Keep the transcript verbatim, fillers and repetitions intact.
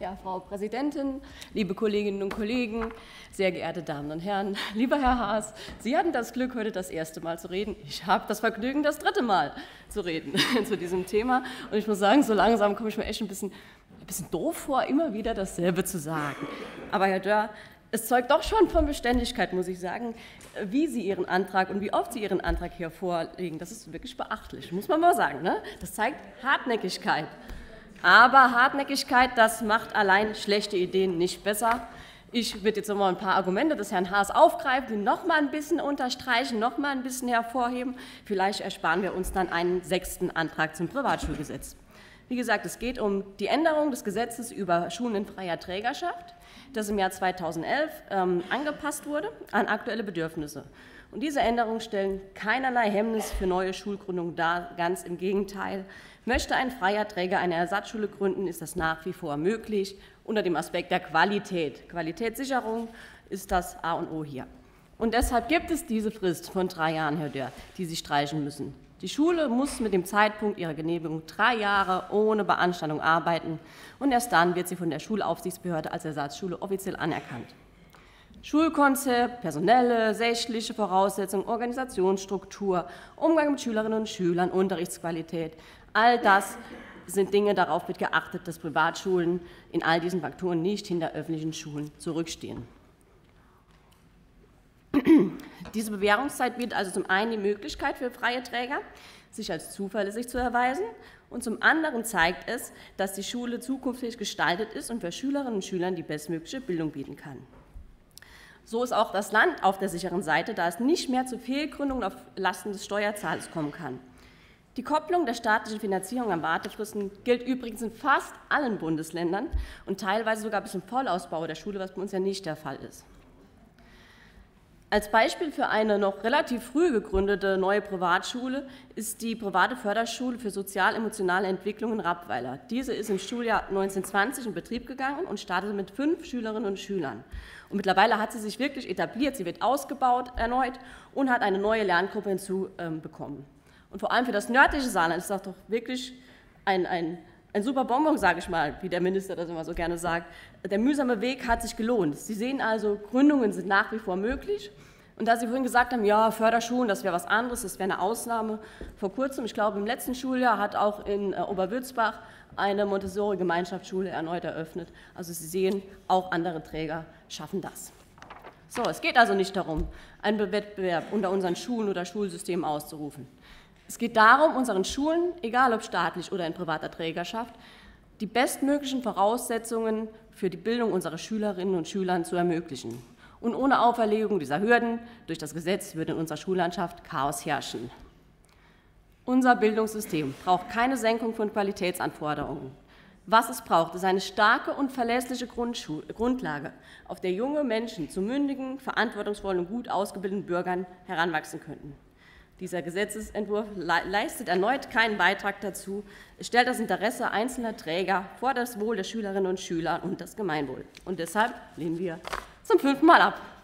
Ja, Frau Präsidentin, liebe Kolleginnen und Kollegen, sehr geehrte Damen und Herren, lieber Herr Haas, Sie hatten das Glück, heute das erste Mal zu reden. Ich habe das Vergnügen, das dritte Mal zu reden zu diesem Thema. Und ich muss sagen, so langsam komme ich mir echt ein bisschen, ein bisschen doof vor, immer wieder dasselbe zu sagen. Aber Herr Dörr, es zeugt doch schon von Beständigkeit, muss ich sagen, wie Sie Ihren Antrag und wie oft Sie Ihren Antrag hier vorlegen. Das ist wirklich beachtlich, muss man mal sagen, ne? Das zeigt Hartnäckigkeit. Aber Hartnäckigkeit, das macht allein schlechte Ideen nicht besser. Ich würde jetzt noch mal ein paar Argumente des Herrn Haas aufgreifen, die noch mal ein bisschen unterstreichen, noch mal ein bisschen hervorheben. Vielleicht ersparen wir uns dann einen sechsten Antrag zum Privatschulgesetz. Wie gesagt, es geht um die Änderung des Gesetzes über Schulen in freier Trägerschaft, das im Jahr zweitausendelf ähm, angepasst wurde an aktuelle Bedürfnisse. Und diese Änderungen stellen keinerlei Hemmnis für neue Schulgründungen dar, ganz im Gegenteil. Möchte ein freier Träger eine Ersatzschule gründen, ist das nach wie vor möglich, unter dem Aspekt der Qualität. Qualitätssicherung ist das A und O hier. Und deshalb gibt es diese Frist von drei Jahren, Herr Dörr, die Sie streichen müssen. Die Schule muss mit dem Zeitpunkt ihrer Genehmigung drei Jahre ohne Beanstandung arbeiten, und erst dann wird sie von der Schulaufsichtsbehörde als Ersatzschule offiziell anerkannt. Schulkonzept, personelle, sächliche Voraussetzungen, Organisationsstruktur, Umgang mit Schülerinnen und Schülern, Unterrichtsqualität, all das sind Dinge, darauf wird geachtet, dass Privatschulen in all diesen Faktoren nicht hinter öffentlichen Schulen zurückstehen. Diese Bewährungszeit bietet also zum einen die Möglichkeit für freie Träger, sich als zuverlässig zu erweisen, und zum anderen zeigt es, dass die Schule zukunftsfähig gestaltet ist und für Schülerinnen und Schüler die bestmögliche Bildung bieten kann. So ist auch das Land auf der sicheren Seite, da es nicht mehr zu Fehlgründungen auf Lasten des Steuerzahlers kommen kann. Die Kopplung der staatlichen Finanzierung an Wartefristen gilt übrigens in fast allen Bundesländern und teilweise sogar bis zum Vollausbau der Schule, was bei uns ja nicht der Fall ist. Als Beispiel für eine noch relativ früh gegründete neue Privatschule ist die private Förderschule für sozial-emotionale Entwicklung in Rappweiler. Diese ist im Schuljahr neunzehnhundertzwanzig in Betrieb gegangen und startete mit fünf Schülerinnen und Schülern. Und mittlerweile hat sie sich wirklich etabliert, sie wird ausgebaut erneut und hat eine neue Lerngruppe hinzubekommen. Und vor allem für das nördliche Saarland ist das doch wirklich ein, ein, ein super Bonbon, sage ich mal, wie der Minister das immer so gerne sagt. Der mühsame Weg hat sich gelohnt. Sie sehen also, Gründungen sind nach wie vor möglich. Und da Sie vorhin gesagt haben, ja, Förderschulen, das wäre was anderes, das wäre eine Ausnahme. Vor kurzem, ich glaube im letzten Schuljahr, hat auch in Oberwürzbach eine Montessori-Gemeinschaftsschule erneut eröffnet. Also Sie sehen, auch andere Träger schaffen das. So, es geht also nicht darum, einen Wettbewerb unter unseren Schulen oder Schulsystemen auszurufen. Es geht darum, unseren Schulen, egal ob staatlich oder in privater Trägerschaft, die bestmöglichen Voraussetzungen für die Bildung unserer Schülerinnen und Schüler zu ermöglichen. Und ohne Auferlegung dieser Hürden durch das Gesetz würde in unserer Schullandschaft Chaos herrschen. Unser Bildungssystem braucht keine Senkung von Qualitätsanforderungen. Was es braucht, ist eine starke und verlässliche Grundlage, auf der junge Menschen zu mündigen, verantwortungsvollen und gut ausgebildeten Bürgern heranwachsen könnten. Dieser Gesetzentwurf leistet erneut keinen Beitrag dazu. Es stellt das Interesse einzelner Träger vor das Wohl der Schülerinnen und Schüler und das Gemeinwohl. Und deshalb lehnen wir zum fünften Mal ab.